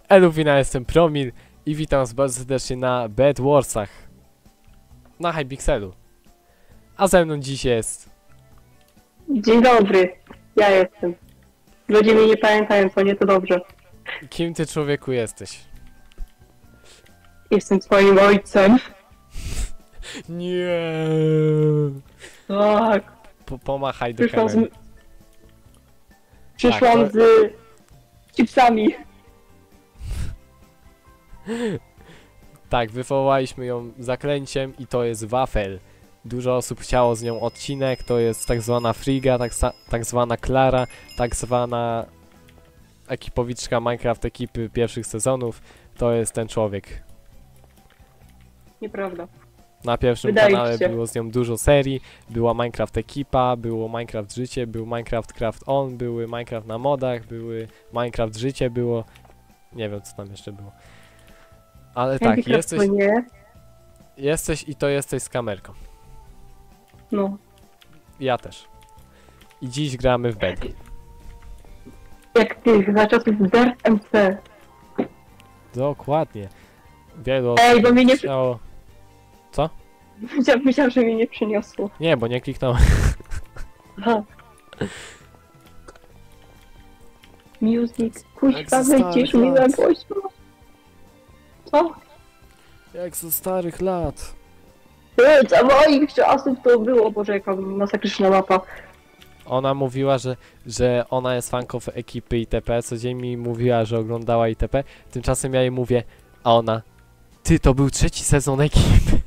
Elufina, jestem Promil i witam was bardzo serdecznie na Bed Warsach na Hypixelu. A ze mną dziś jest... Dzień dobry, ja jestem. Ludzie mnie nie pamiętają, co nie to dobrze. Kim ty, człowieku, jesteś? Jestem twoim ojcem. Nie. Tak. Pomachaj do kamery. Przyszłam Tak, z chipsami. Tak, wywołaliśmy ją zaklęciem i to jest wafel. Dużo osób chciało z nią odcinek, to jest tak zwana Friga, tak zwana Klara, tak zwana ekipowiczka Minecraft ekipy pierwszych sezonów. To jest ten człowiek. Nieprawda. Na pierwszym Wydaje kanale się. było z nią dużo serii, była Minecraft ekipa, było Minecraft życie, był Minecraft Craft On, były Minecraft na modach, były Minecraft życie było, nie wiem co tam jeszcze było. Ale tak, Handicraft to nie. jesteś i to jesteś z kamerką. No. Ja też. I dziś gramy w bed. Jak ty, za czasów Dirt MC. Dokładnie. Wielu Ej, bo mnie nie... chciało... Myślałam, że mnie nie przyniosło. Nie, bo nie kliknąłem. Aha. Music. Kuźwa, Jak ze wyjdziesz starych mi na lat. głośno. Co? Jak ze starych lat. Za moich czasów to było, Boże, jaka masakryczna mapa. Ona mówiła, że ona jest fanką ekipy ITP, codziennie mi mówiła, że oglądała ITP, tymczasem ja jej mówię, a ona, ty, to był 3. sezon ekipy.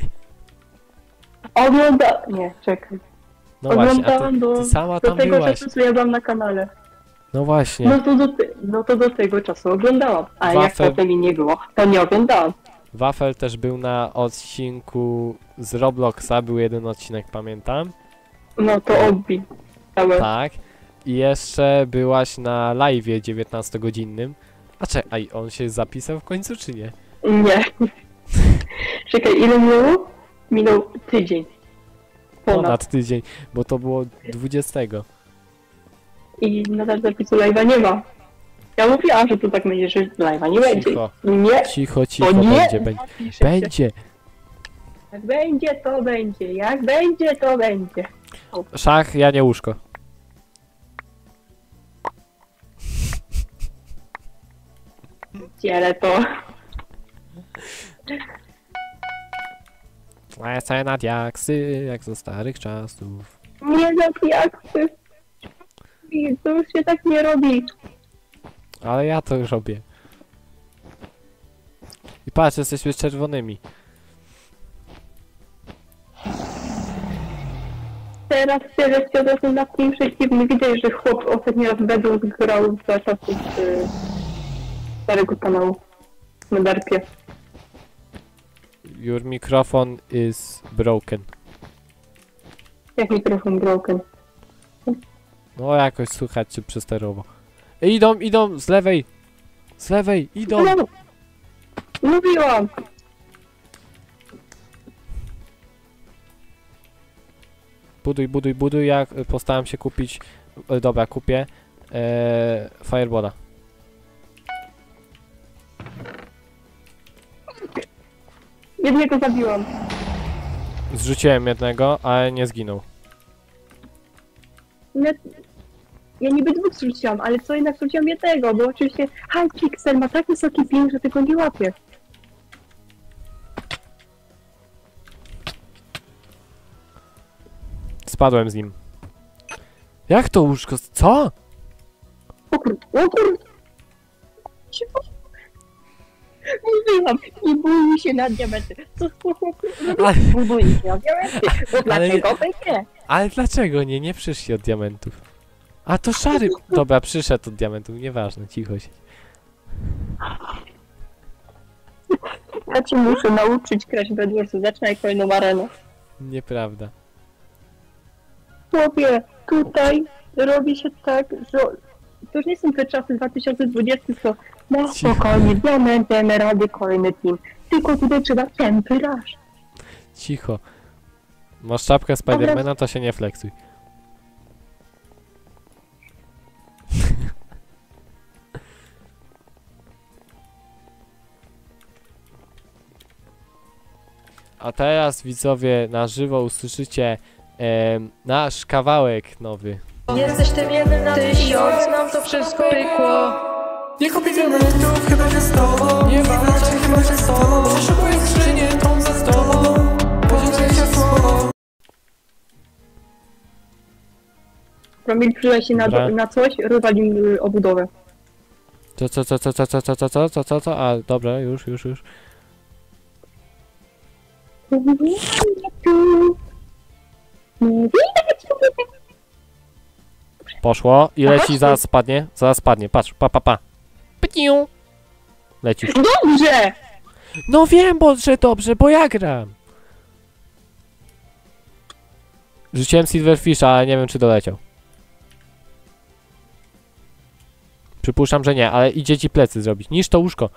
Nie, czekaj. No właśnie, a Oglądałam ty sama do tam tego byłaś. czasu, co ja byłam na kanale. No właśnie, No to do tego czasu oglądałam. A jak Wafel. potem mi nie było, to nie oglądałam. Wafel też był na odcinku z Robloxa, był jeden odcinek, pamiętam. No to odbij. Całe. Tak. I jeszcze byłaś na live'ie 19-godzinnym. A czekaj, on się zapisał w końcu, czy nie? Nie. Czekaj, ile minęło? Minął tydzień. Ponad tydzień, bo to było 20. I nadal zapisu live'a nie ma. Ja mówiłam, że to tak będzie, że live'a nie będzie. Cicho, Nie. cicho, O cicho, nie! będzie. Napisze się. Będzie! Jak będzie, to będzie. Jak będzie, to będzie. Szach, ja nie łóżko. Ciele to. Lecę na diaksy, jak ze starych czasów. Nie zapijaksy. I to już się tak nie robi. Ale ja to już robię. I patrz, jesteśmy z czerwonymi. Teraz tyle się na tym przeciwny. Widać, że chłop ostatni raz będą grał za czasów starego kanału. Na Darpie. Your microphone is broken. Jak mikrofon broken. No jakoś słychać cię przesterowo. Idą, z lewej! Z lewej, idą! No, mówiłam. Buduj, ja postaram się kupić... Dobra, kupię. Firebola. Jednego zabiłam. Zrzuciłem jednego, ale nie zginął. Ja niby dwóch zrzuciłam, ale co jednak zrzuciłam jednego, bo oczywiście Hypixel ma tak wysoki ping, że tego nie łapie. Spadłem z nim. Jak to łóżko? Co? O kur... Cicho. Mówiłam, nie bój się na diamenty. Co Ale, nie bój się na diamenty? Bo Ale- dlaczego nie? ale dlaczego nie? Nie przyszli od diamentów. A to szary... Dobra, przyszedł od diamentów, nieważne, cicho się. Ja ci muszę nauczyć grać w Bedwarsy, zaczynaj kolejną arenę. Nieprawda. Chłopie, tutaj robi się tak, że to już nie są te czasy 2020, co na Cicho. spokojnie, diamenty, emeraldy, kolejny team. Tylko tutaj trzeba tempy rasz. Cicho. Masz czapkę Spidermana, to się nie flexuj. A teraz widzowie na żywo usłyszycie nasz kawałek nowy. Jesteś tym jednym na 1000, nam to wszystko pykło. Nie kupię diamentów, chyba że z tobą. Nie walczę, chyba że z tobą. Przeszukuję skrzynię, tą za tobą. Podzielę się słowo. Promil przyda się Dobra. na coś, rozwalimy obudowę. Co? A, dobra, już. Poszło i leci, zaraz spadnie, patrz, pa. Pytiu. Lecisz. Dobrze! No wiem, że dobrze, bo ja gram. Rzuciłem Silverfisha, ale nie wiem, czy doleciał. Przypuszczam, że nie, ale idzie ci plecy zrobić. Niż to łóżko.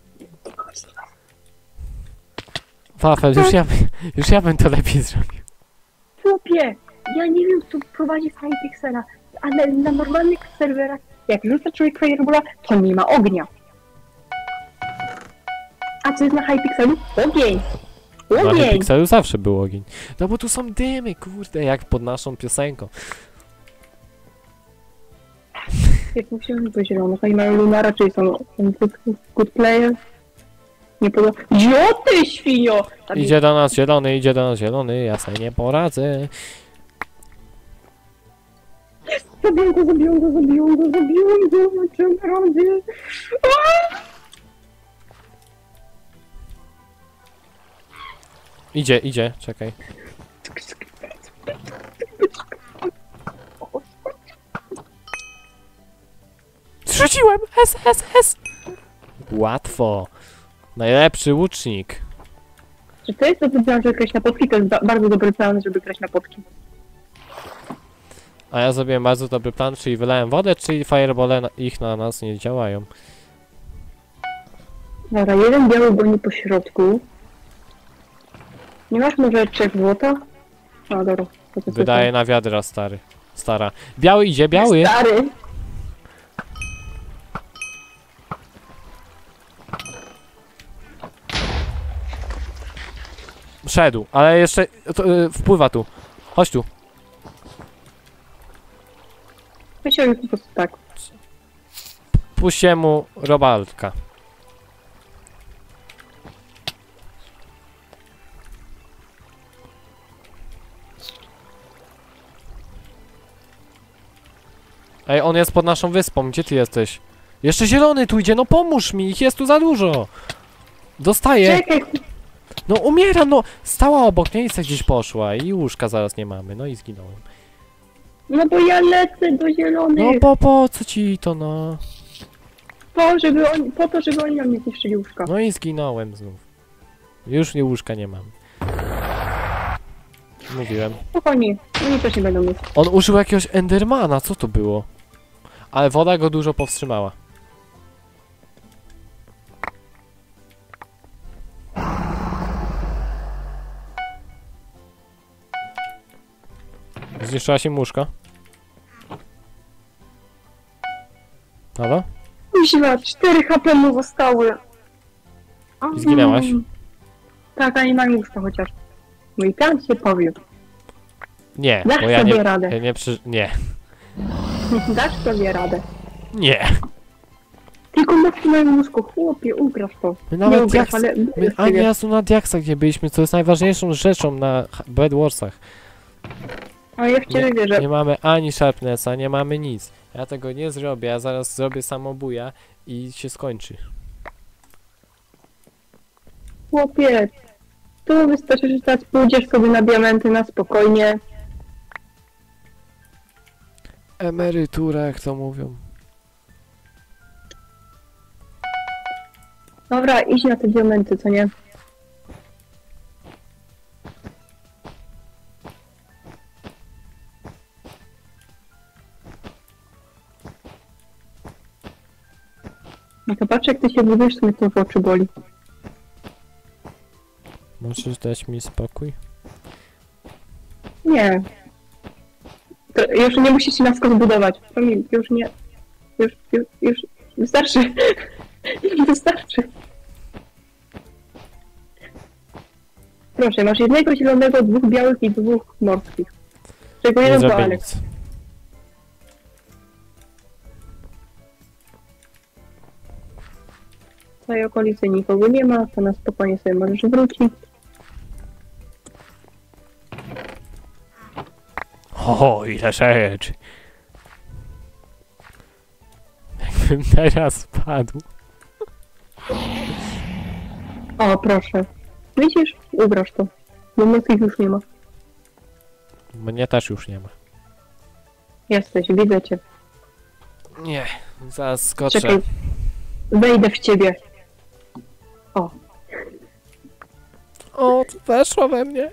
Wafel, już ja bym to lepiej zrobił. Chłopie, ja nie wiem, kto prowadzi Hypixela, ale na normalnych serwerach, jak rzuca człowiek Fireballa, to nie ma ognia. A co jest na Hypixelu? Ogień! Na Ogień! Hypixelu zawsze był ogień. No bo tu są dymy, kurde, jak pod naszą piosenką. Jak musiałem to zielono, to nie mają Lunara, czyli są good player. Nie podoba. Jo, ty świnio! Idzie do nas zielony, ja sobie nie poradzę. Zabiją go, czym robię? Idzie, czekaj. Zrzuciłem! S! Łatwo. Najlepszy łucznik. Czy to jest to, co zrobiłam, żeby grać na potki? To jest bardzo dobry plan, żeby grać na potki. A ja zrobiłem bardzo dobry plan, czyli wylałem wodę, czyli firebole ich na nas nie działają. Dobra, jeden biały goni po środku. Nie masz może 3 złota? A, dobra. To Wydaje na wiadra, stara. Biały idzie, biały! Stary! Szedł, ale jeszcze wpływa tu. Chodź tu. Myślałem, że po prostu tak. Puśćcie mu robaltka. Ej, on jest pod naszą wyspą, gdzie ty jesteś? Jeszcze zielony tu idzie, no pomóż mi, ich jest tu za dużo. Dostaję. Czekaj, No umieram, no. Stała obok mnie i se gdzieś poszła i łóżka zaraz nie mamy, no i zginąłem. no bo ja lecę do No zielonych. po co ci to, no? Po to, żeby oni nam nie zniszczyli łóżka. No i zginąłem znów. Już nie łóżka nie mam. Mówiłem. Spokojnie, oni też nie będą mieć. On użył jakiegoś Endermana, co to było? Ale woda go dużo powstrzymała. Zniszczyła się muszka. Halo? Kuźwa, 4 HP mu zostały. I zginęłaś? Tak, a nie mam łóżka chociaż. Mój plan się powiódł. Nie, Dasz bo ja sobie nie... radę. Ja nie. Dasz sobie radę. Nie. Tylko masz moje łóżko, chłopie, ugrasz to. My nawet nie ugrasz, diaks... ale... My ani razu na diaksach nie byliśmy, co jest najważniejszą rzeczą na Bed Warsach. Ale ja w ciebie wierzę. Nie mamy ani Sharpnessa, nie mamy nic. Ja tego nie zrobię, ja zaraz zrobię samobuja i się skończy. Chłopie, tu wystarczy, że teraz pójdziesz sobie na diamenty na spokojnie. Emerytura, jak to mówią. Dobra, idź na te diamenty, co nie? No to patrz, jak ty się budujesz, to mnie to w oczy boli. Możesz dać mi spokój? Nie. To już nie musisz się na skos budować. Promil, już nie. Już. Wystarczy. Już wystarczy. proszę, masz jednego zielonego, 2 białych i 2 morskich. Czego Nie jeden to zrobię Alex. nic. W tej okolicy nikogo nie ma, to na spokojnie sobie możesz wrócić. O, ile rzeczy. Jakbym teraz padł. O, proszę. Widzisz? Ugrasz to. Bo morskich już nie ma. Mnie też już nie ma. Jesteś, widzę cię. Nie, zaraz skoczę. Czekaj. Wejdę w ciebie. O, weszło we mnie.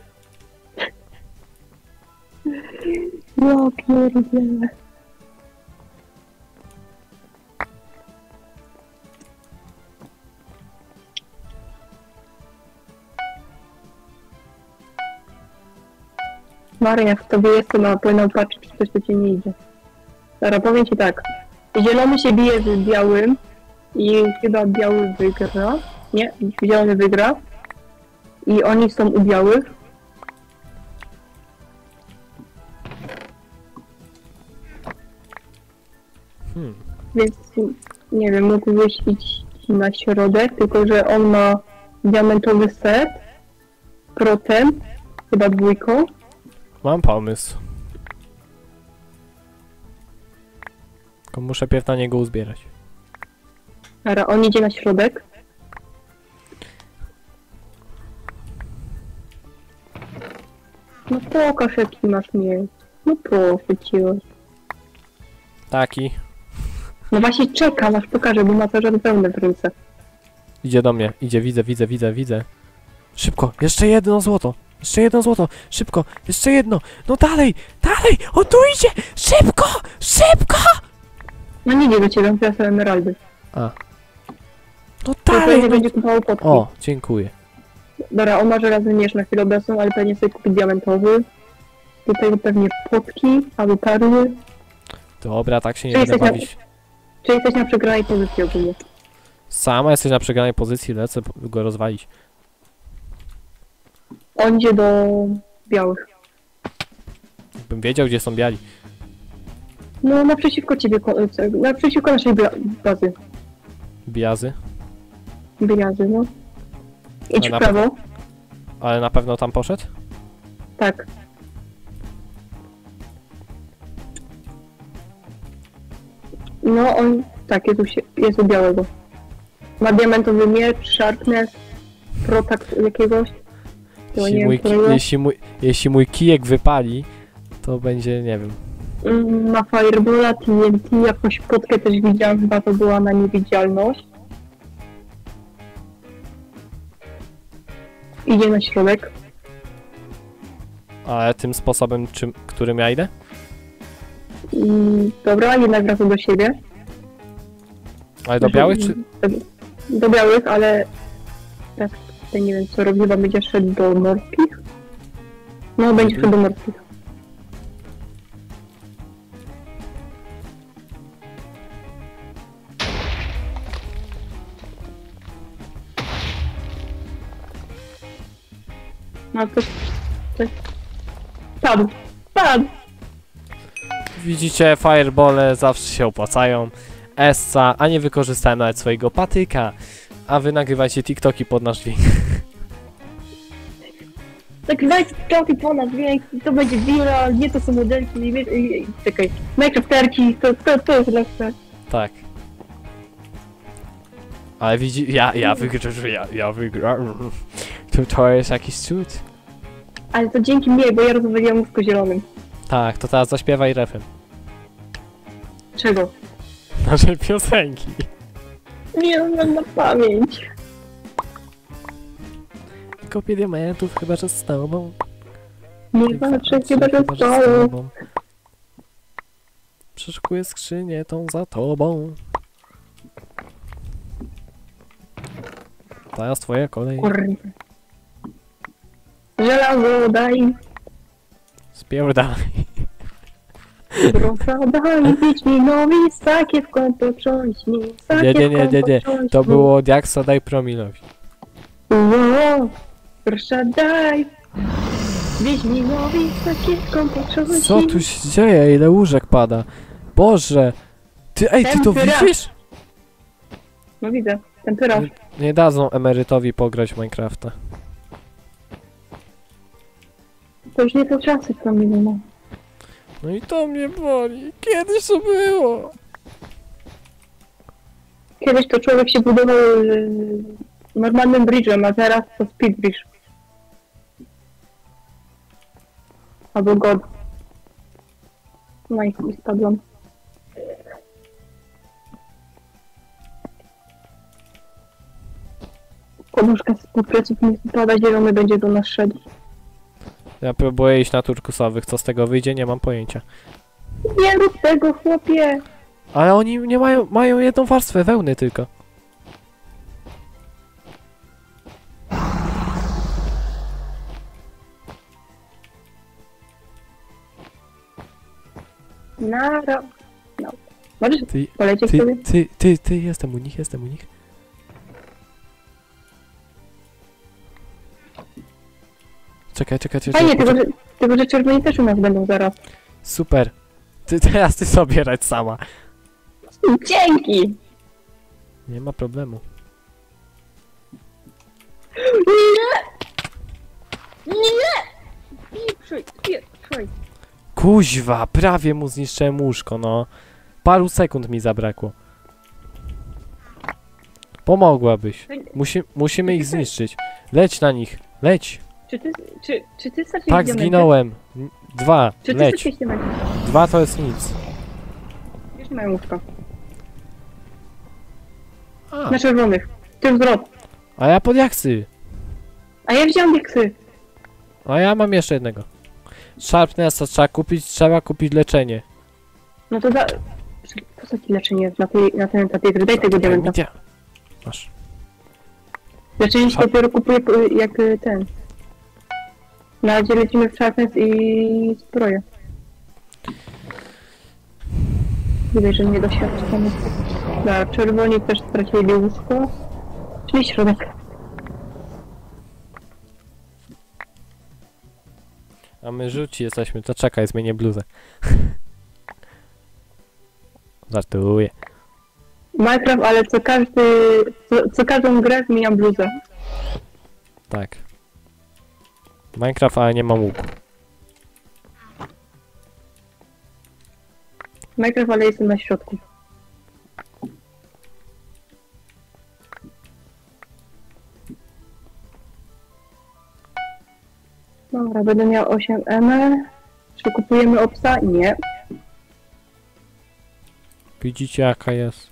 Ja pierdzielę. Maria, w tobie jestem, a powinnam patrzeć, czy coś do ciebie nie idzie. Dobra, powiem ci tak. Zielony się bije z białym i chyba biały wygra. Nie, zielony wygra. I oni są u białych. Więc nie wiem, mógłbyś iść na środek, tylko że on ma diamentowy set, protem, chyba 2. Mam pomysł. Tylko muszę pierw na niego uzbierać. Dobra, on idzie na środek. No pokaż jaki masz mieć. No proszę cię. Taki. No właśnie czekam, aż pokażę, bo ma to żadne pełne w ręce. Idzie do mnie. Idzie, widzę. Szybko, jeszcze jedno złoto. Jeszcze jedno złoto. Szybko, jeszcze jedno. No dalej, dalej. On tu idzie. Szybko, szybko. No nie idzie do ciebie, teraz są emeraldy. A. No To dalej. pewnie No. będzie kupował potki. O, dziękuję. Dobra, on ma żelazny miecz na chwilę obecną, ale pewnie sobie kupi diamentowy. Tutaj pewnie potki albo perły. Dobra, tak się nie Czyli będę jesteś na- bawić. Czy jesteś na przegranej pozycji ogólnie? Sama jesteś na przegranej pozycji, lecę go rozwalić. On idzie do białych. Bym wiedział, gdzie są biali. No naprzeciwko ciebie, naprzeciwko naszej bazy. Biazy. Biazy, no. Idź na w prawo. Ale na pewno tam poszedł? Tak. No on, tak, jest u białego. Ma diamentowy miecz, sharpness, protakt jakiegoś. To nie wiem, którego. Jeśli mój kijek wypali, to będzie, nie wiem. Ma firebola, TNT, jakąś potkę też widziałam, chyba to była na niewidzialność. Idzie na środek. Ale tym sposobem, którym ja idę? Dobra, jednak wraca do siebie. Ale do białych, czy... Do białych, ale teraz tutaj nie wiem co robi, chyba będzie szedł do morskich. No, będzie szedł do morskich. No to... Padł! Padł! Widzicie, firebole zawsze się opłacają. Essa, a nie wykorzystałem nawet swojego patyka. A wy nagrywajcie TikToki pod nasz dźwięk. Tak, TikToki po nas, dźwięk, to będzie viral, nie to są modelki, czekaj, Minecrafterki, to jest lepsze. Tak. Ale widzi, ja wygram. To jest jakiś cud. Ale to dzięki mnie, bo ja rozmawiam mózgu zielonym. Tak, to teraz zaśpiewaj refem. Czego? Naszej piosenki. Nie mam na pamięć. Kopię diamentów, chyba że z tobą. Nie walczę, chyba że z tobą. Przeszukuję skrzynię tą za tobą. Teraz twoja kolej. Kurde. Żelazo daj, Spierdalaj. proszę daj, Wiedźminowi, sakie w konto trząśnij, sakie Nie. w konto trząśnij. To było od Jaksa, daj promilowi. Wow. Proszę daj. Wiedźminowi rakietką potrzeba. Co tu się dzieje? Ile łóżek pada? Boże! Ty, ej, ty to Tempera. widzisz? No widzę, ten tyraż. Nie dadzą emerytowi pograć w Minecrafta. To już nie te czasy, co minęło. No i to mnie boli. Kiedyś to było. Kiedyś to człowiek się budował normalnym bridge'em, a teraz to speed bridge. Albo god. No i spadłam. Komuszka z pleców nie spada, zielony będzie do nas szedł. Ja próbuję iść na turkusowych. Co z tego wyjdzie? Nie mam pojęcia. Nie rób tego, chłopie! Ale oni nie mają jedną warstwę wełny tylko. Nara. No. Możesz Ty, polecieć sobie? ty, jestem u nich. Czekaj. Fajnie, tylko że czerwoni też u nas będą zaraz. Super. Teraz ty sobie radź sama. Dzięki! Nie ma problemu. Nie! Pieprzuj. Kuźwa, prawie mu zniszczyłem łóżko, no. Paru sekund mi zabrakło. Pomogłabyś. Musimy ich zniszczyć. Leć na nich, leć. Czy ty straciłeś Tak, diamenty? zginąłem. 2, Czy ty leć. straciłeś diamenty? 2 to jest nic. Już nie mają łóżka. A, Na czerwonych. Ty zwrot. a ja pod jaksy. A ja wziąłem diaksy. A ja mam jeszcze jednego. Sharpnessa trzeba kupić leczenie. No to za... Po co ci leczenie jest na tej gry? Daj tego diamenta. Media. Masz. Leczenie się dopiero kupuje jak ten. Na razie lecimy w Sharpness i zbroję. Widać, że nie doświadczamy. Dobra, czerwoni też stracili łóżko. Czyli środek. A my żółci jesteśmy, to czekaj, zmienię bluzę. Żartuję. Minecraft, ale co każdą grę zmieniam bluzę. Tak. Minecraft, ale nie mam łuku. Minecraft, ale jestem na środku. Dobra, będę miał 8 M. Czy kupujemy obsa? Nie. Widzicie jaka jest?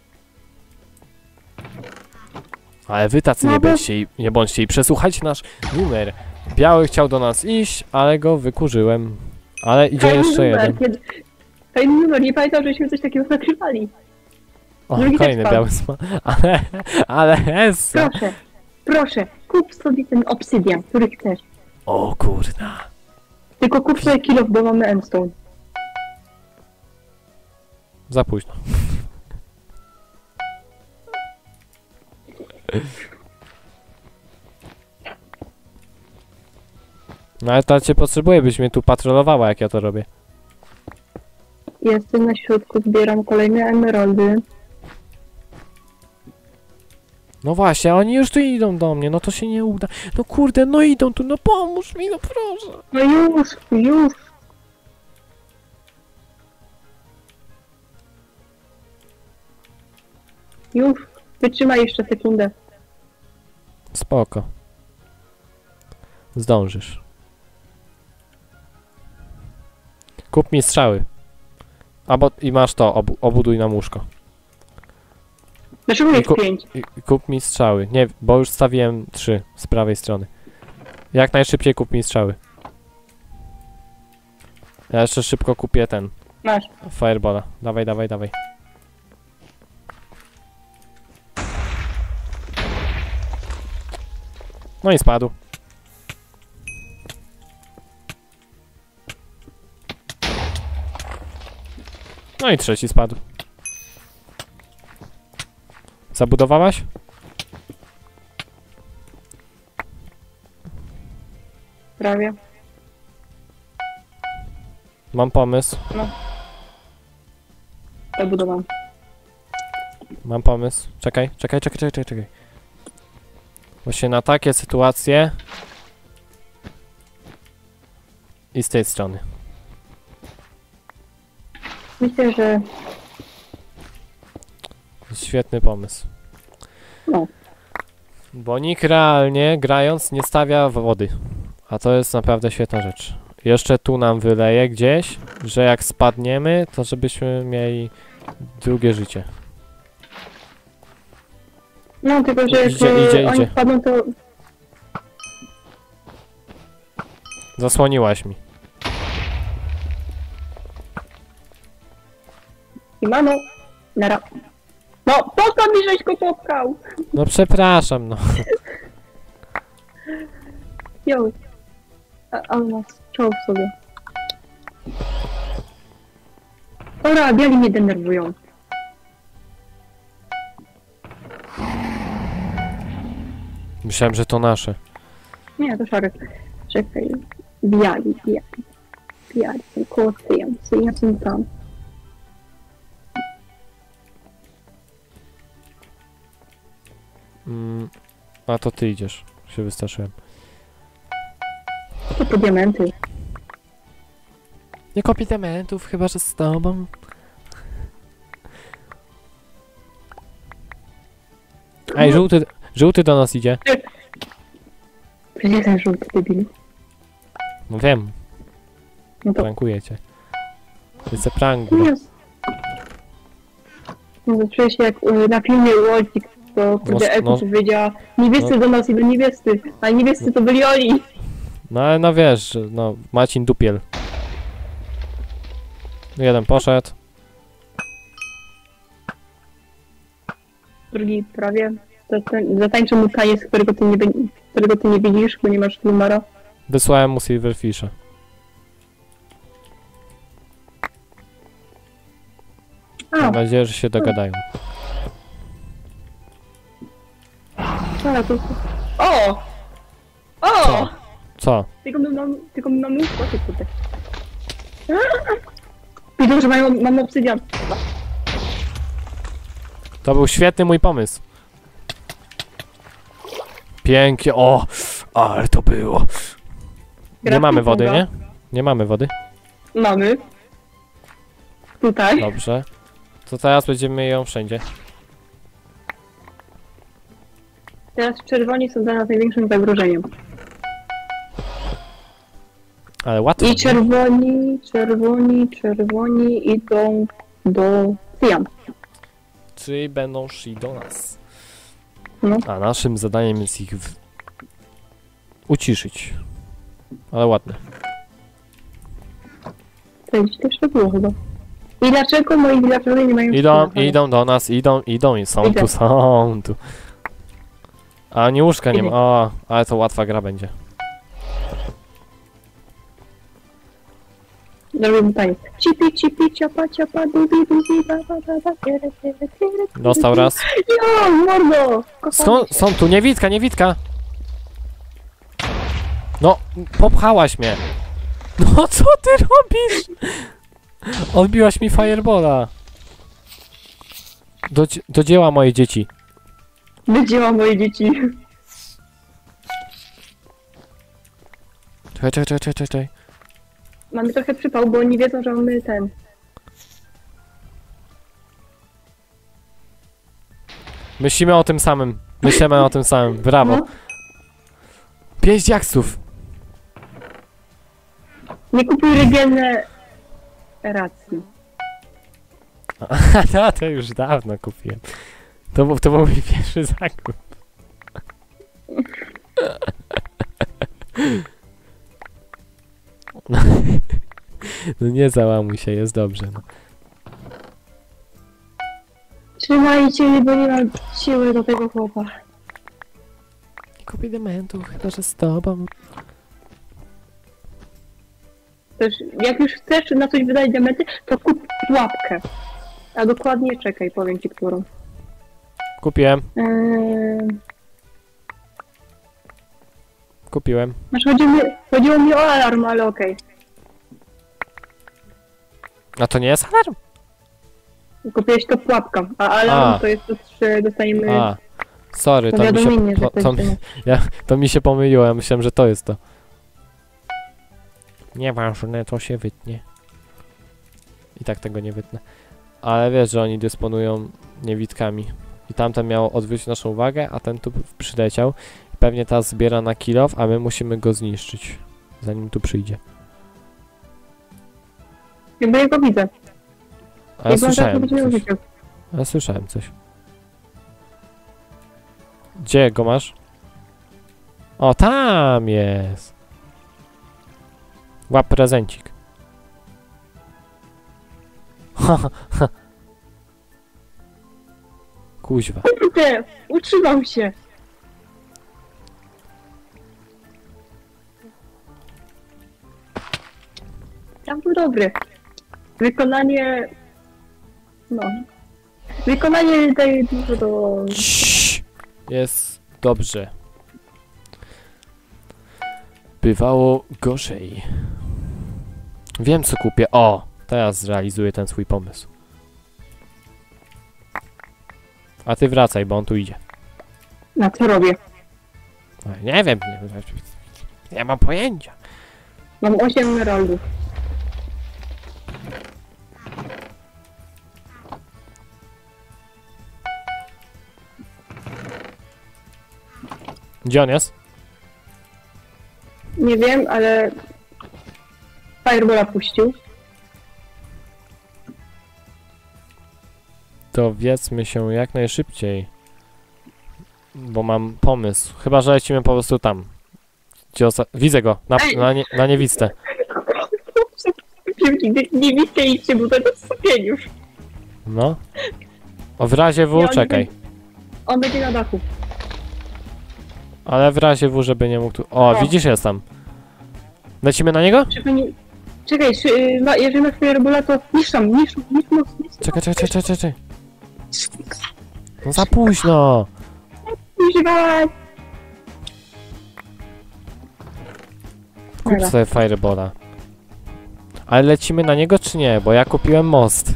Ale wy tacy No nie bądźcie i przesłuchajcie nasz numer. Biały chciał do nas iść, ale go wykurzyłem. Ale idzie jeszcze jeden. Fajny numer, nie pamiętam, żeśmy coś takiego nagrywali. O, drugi kolejny też biały sma. Ale Essa. Proszę, kup sobie ten obsydian, który chcesz. O kurna. Tylko kup sobie kilo, bo mamy endstone. Za późno. No ale to cię potrzebuję, byś mnie tu patrolowała, jak ja to robię. Jestem na środku, zbieram kolejne emeraldy. No właśnie, oni już tu idą do mnie, no to się nie uda. No kurde, no idą tu, no pomóż mi, no proszę. No już. Już, wytrzymaj jeszcze sekundę. Spoko. Zdążysz. Kup mi strzały. I masz to, obuduj nam łóżko. Dlaczego jest ku- 5? I kup mi strzały. Nie, bo już stawiłem 3 z prawej strony. Jak najszybciej kup mi strzały. Ja jeszcze szybko kupię ten. Masz. Firebola. Dawaj. No i spadł. No i trzeci spadł. Zabudowałaś? prawie. Mam pomysł. Tak budowałam. Mam pomysł. Czekaj. Właśnie na takie sytuacje i z tej strony. Myślę, że Świetny pomysł. no. Bo nikt realnie grając nie stawia wody. A to jest naprawdę świetna rzecz. Jeszcze tu nam wyleje gdzieś, że jak spadniemy, to żebyśmy mieli drugie życie. No, tylko że jak Idzie. oni wpadną, to... Zasłoniłaś mi. I mano. Nara. No, po co mi żeś go popchał? No przepraszam, no. Jo. A u nas czołg sobie. Ora, biali mnie denerwują. Myślałem, że to nasze. Nie, to szary. Czekaj. Biali. Są koło Syjan są tam. A to ty idziesz. Się wystraszyłem. To po diamenty. Nie kopię diamentów, chyba że z tobą. Ej, żółty do nas idzie. Gdzie ten żółty debil? No wiem, No to... prankuję cię. Jest prank, bro. Jest. No to czuję się jak na filmie Łodzik, to kurde No, Eko powiedziała niebiescy do nas i byli niebiescy, a niebiescy to byli oni. No ale no wiesz, że, no Macin Dupiel. Jeden poszedł. Drugi prawie. Zatańczę mu taniec, którego ty nie widzisz, bo nie masz numera. Wysłałem mu Silverfisha. Mam nadzieję, że się dogadają. To... O! O! Co? Co? Tylko my mamy uspokój tutaj. Widzą, że mamy obsydian. To był świetny mój pomysł. Pięknie, o! Ale to było. Nie mamy wody, nie? Nie mamy wody. Mamy. Tutaj. Dobrze. To teraz będziemy ją wszędzie. Teraz czerwoni są dla nas największym zagrożeniem. Ale łatwo. I czerwoni idą do Syjan. Czyli będą szli do nas. No. A naszym zadaniem jest ich uciszyć. Ale ładne. To gdzieś też to było chyba. I dlaczego moi villagerowie nie mają Idą do nas, idą i są Idę. tu. A nie łóżka nie ma. O, ale to łatwa gra będzie. Zrobimy taniec. Cipi, ciapa, dubi, Dostał raz. Jo, mordo! Skąd są tu? Niewidka! No, popchałaś mnie. No co ty robisz? Odbiłaś mi fireballa. Do dzieła, moje dzieci. Wydziała moje dzieci. Czekaj. Mamy trochę przypał, bo oni wiedzą, że mamy ten. Myślimy o tym samym. Brawo. No. 5 diaksów. Nie kupuj regeneracji. To już dawno kupiłem. To był mój pierwszy zakup. No nie załamuj się, jest dobrze. No. Trzymajcie mnie, bo nie mam siły do tego chłopa. Nie kupię diamentów, chyba że z tobą. Też, jak już chcesz na coś wydać diamenty, to kup pułapkę. A dokładnie czekaj, powiem ci którą. Kupiłem. kupiłem. Znaczy chodziło mi o alarm, ale okej. A to nie jest alarm? Kupiłeś to pułapka, a alarm A. to jest to, że dostajemy A, sorry, to mi się, powiadomienie, że to, to mi się pomyliło, ja myślałem, że to jest to. Nieważne, to się wytnie. I tak tego nie wytnę. Ale wiesz, że oni dysponują niewidkami. I tamten miał odwrócić naszą uwagę, a ten tu przyleciał. I pewnie teraz zbiera na kilof, a my musimy go zniszczyć, zanim tu przyjdzie. Jakby ja go widzę. Ale Jak on tak słyszałem będzie miał coś. życie. Ale słyszałem coś. Gdzie go masz? O, tam jest! Łap prezencik. Kuźwa. Kurde, utrzymał się. Tam był dobry. Wykonanie... No. Wykonanie daje dużo do... Ciii. Jest dobrze. Bywało gorzej. Wiem, co kupię. O! Teraz zrealizuję ten swój pomysł. A ty wracaj, bo on tu idzie. Na co robię? Nie wiem. Nie mam pojęcia. Mam 8 emeraldów. Gdzie on jest? Nie wiem, ale... Firebola puścił. Dowiedzmy się jak najszybciej. Bo mam pomysł. Chyba, że lecimy po prostu tam. Gdzie widzę go. Na niewidce. Nie widzieliście, bo to jest stopień już. No. O, w razie W Nie, on czekaj. On będzie na dachu. Ale w razie W, żeby nie mógł tu... O, O. widzisz, jest tam. Lecimy na niego? Czekaj, jeżeli masz firebola, to niszcz most. Czekaj. No za późno. Używaj! Kup Dobra. sobie Firebola. Ale lecimy na niego czy nie? Bo ja kupiłem most.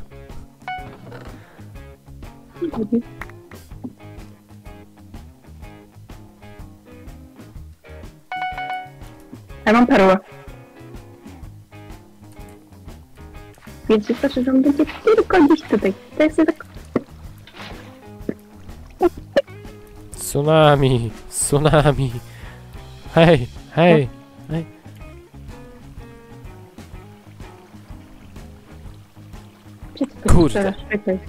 Ja mam perłę. Więc proszę, że on będzie tylko gdzieś tutaj. To jest tak... Tsunami. Hej. Kurde. Czekaj.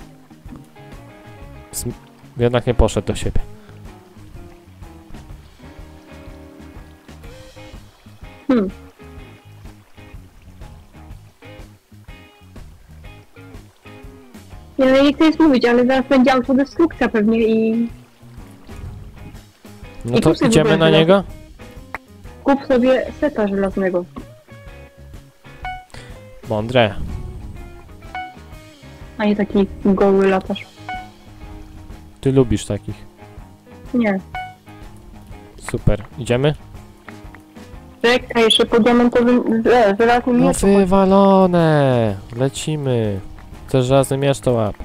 Jednak nie poszedł do siebie. Ja nie chcę nic mówić, ale zaraz będzie autodestrukcja pewnie i... No I to tu sobie idziemy na wyobrażam. niego? Kup sobie seta żelaznego. Mądre. A nie taki goły latasz. Ty lubisz takich. Nie. Super. Idziemy? Czekaj, jeszcze po diamentowym żelaznym No mieczu. wywalone. Lecimy. Chcesz żelazny miecz, to łap.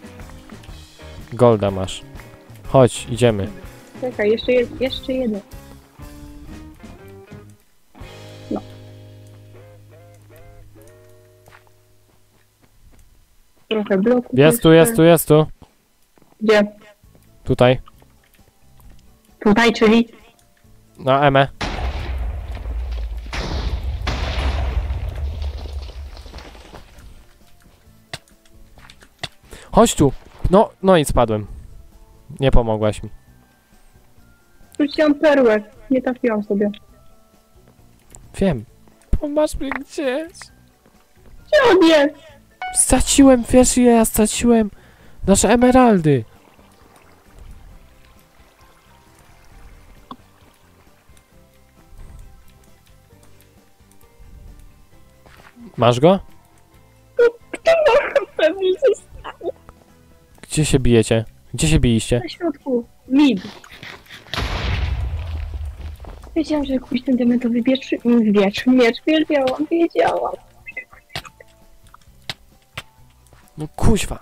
Golda masz. Chodź, idziemy. Czekaj, jeszcze jeden. No. Trochę bloków. Jest tu. Gdzie? Tutaj. Tutaj, czyli? Na Emę. Chodź tu. No i spadłem. Nie pomogłaś mi. Rzuciłam perłę. Nie trafiłam sobie. Wiem. Pomasz mnie gdzieś. Gdzie on jest? Straciłem, wiesz ile ja straciłem? Nasze emeraldy. Masz go? Pewnie coś Gdzie się bijecie? Gdzie się biliście? na środku. Mid. Wiedziałam, że kupić ten diamentowy miecz, wiedziałam. No kuźwa.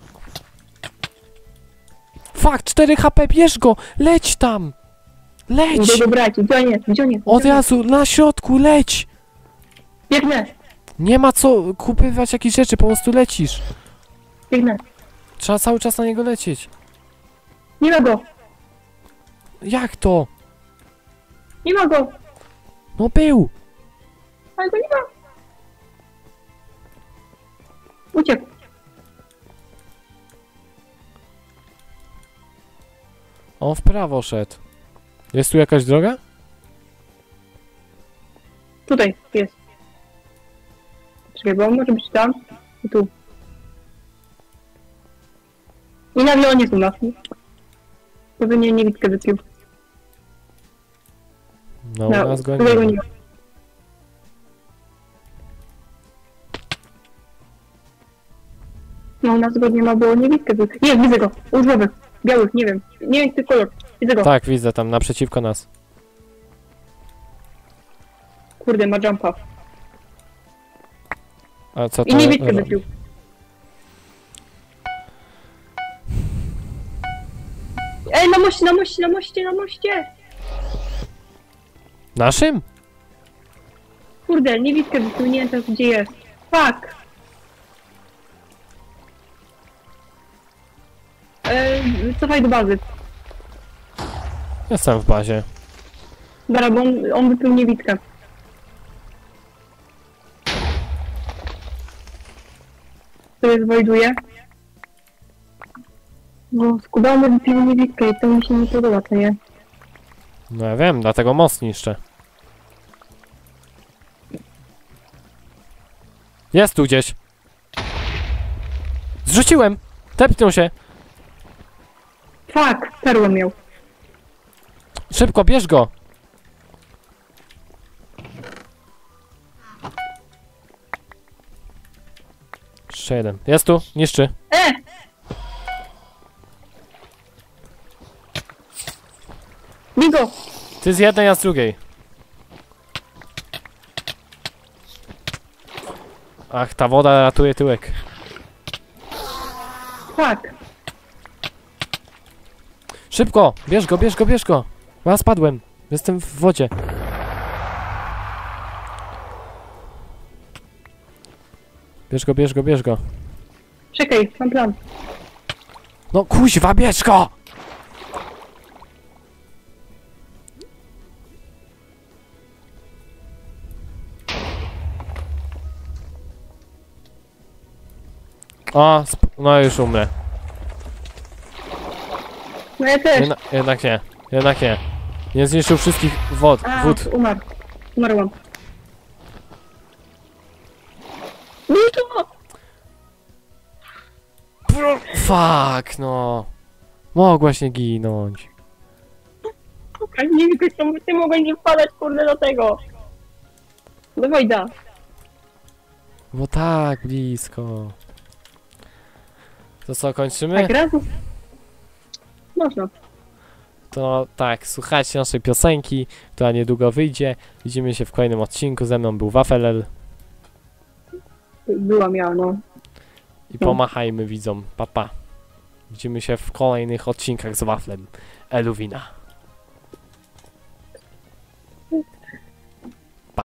Fuck, 4 HP, bierz go! Leć tam! Leć! Idę go brać, gdzie on jest? Od razu, na środku, leć! Biegnę, Nie ma co kupywać jakichś rzeczy, po prostu lecisz. biegnę. Trzeba cały czas na niego lecieć. Nie ma go, Jak to? nie ma go, No był! ale go nie ma. Uciekł. On w prawo szedł. Jest tu jakaś droga? Tutaj jest. Czekaj, bo on może być tam i tu. I nagle on jest u nas. Pewnie niewidkę wypił. No, u nas go tutaj go nie nie ma. ma. No u nas go nie ma, bo niewidkę wypił. Nie, widzę go. Różowych, białych, nie wiem. Nie wiem, jaki kolor. Widzę go. Tak, widzę tam, naprzeciwko nas. Kurde, ma jumpa. A co to? I niewidkę robi? wypił. Ej, na moście! Naszym? Kurde, niewidkę wypił, nie wiem teraz gdzie jest. Fuck! Cofaj do bazy. Jestem w bazie. Dobra, bo on wypił niewidkę. Sobie zwojduję. No, skubany wypił niewidkę i to mi się nie podoba, to nie? No ja wiem, dlatego most niszczę. Jest tu gdzieś. Zrzuciłem! Tepnął się! Fuck! Perłę miał. Szybko, bierz go! Jeszcze jeden. Jest tu, niszczy. Bigo! Ty z jednej, a z drugiej. Ach, ta woda ratuje tyłek. Fuck! Szybko! Bierz go, bierz go, bierz go! Ja spadłem. Jestem w wodzie. Bierz go, bierz go, bierz go. Czekaj, mam plan. No kuźwa, bierz go! O, no już umrę. No ja też. Jednak nie, jednak nie. Nie zniszczył wszystkich wód. Umarł. Umarłam. Nie to! Fuck, no. Mogłaś nie ginąć. Słuchaj, nie widać, to ty mogłeś nie wpadać, kurde, do tego. Do Wojda. Bo tak, blisko. To co, kończymy? Tak, raz? Można. To tak, słuchajcie naszej piosenki, która niedługo wyjdzie. Widzimy się w kolejnym odcinku. Ze mną był Wafelel. Byłam ja, no. I pomachajmy widzom. Pa, pa. Widzimy się w kolejnych odcinkach z Waflem. Eluwina.